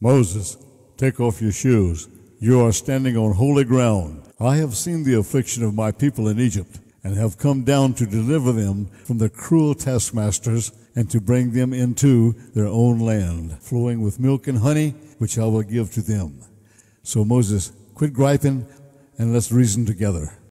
Moses, take off your shoes. You are standing on holy ground. I have seen the affliction of my people in Egypt, and have come down to deliver them from the cruel taskmasters, and to bring them into their own land, flowing with milk and honey, which I will give to them. So Moses, quit griping, and let's reason together.